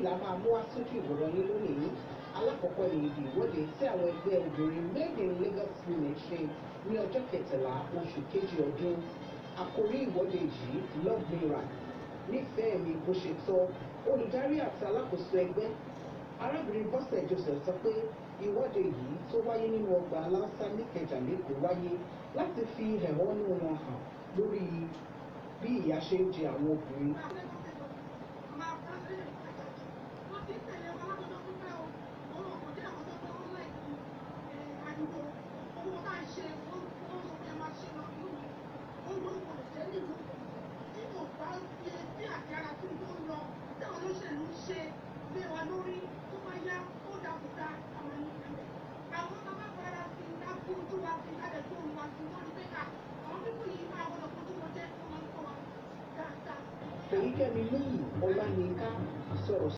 la máa mú aṣojú ìwòran yín lónìí. Alákọ̀ọ́kọ́ ni ibi ìwọ́de tí àwọn ẹgbẹ́ obìnrin Made in Lagos Women ṣe ní ọjọ́ 13 oṣù kejì ọdún. Àkórí ìwọ́de yìí Love Me Right, nífẹ̀ẹ́ mi bó ṣe tọ́. Olùdarí àti alákòóso ẹgbẹ́ arábìnrin Bọ́sẹ̀ Joseph sọ pé ìwọ́de yìí tó wáyé nínú ọgbà Alausa Ikeja lẹ́kọ̀ọ́ wáyé láti fi ẹ̀hónú wọn hàn lórí bí ìyà ṣe ń jẹ àwọn obìnrin. Fèyíkẹ́mi Níyì Ọláyínká sọ̀rọ̀